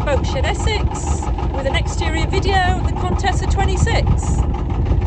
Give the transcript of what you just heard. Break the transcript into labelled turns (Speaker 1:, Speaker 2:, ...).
Speaker 1: Boatshed, Essex, with an exterior video of the Contessa 26.